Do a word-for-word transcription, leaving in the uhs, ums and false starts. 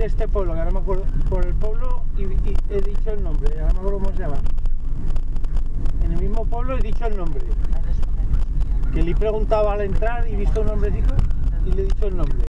de este pueblo, que ahora me acuerdo, por el pueblo y, y he dicho el nombre, ahora me acuerdo cómo se llama. En el mismo pueblo he dicho el nombre. Que le he preguntado al entrar y he visto un nombrecito y le he dicho el nombre.